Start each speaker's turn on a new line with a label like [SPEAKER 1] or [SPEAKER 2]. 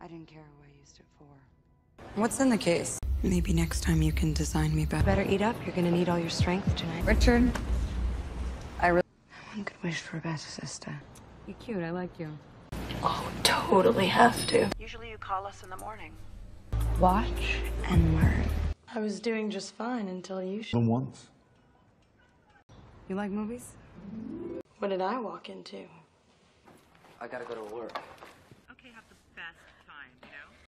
[SPEAKER 1] I didn't care who I used it for.
[SPEAKER 2] What's in the case? Maybe next time you can design me better.
[SPEAKER 1] Better eat up. You're gonna need all your strength tonight.
[SPEAKER 2] Richard,
[SPEAKER 1] One could wish for a better sister.
[SPEAKER 2] you're cute. I like you.
[SPEAKER 1] Oh, totally have to.
[SPEAKER 3] Usually you call us in the morning.
[SPEAKER 1] Watch and learn.
[SPEAKER 3] I was doing just fine until you
[SPEAKER 4] Once.
[SPEAKER 2] You like movies?
[SPEAKER 3] What did I walk into?
[SPEAKER 5] I gotta go to work.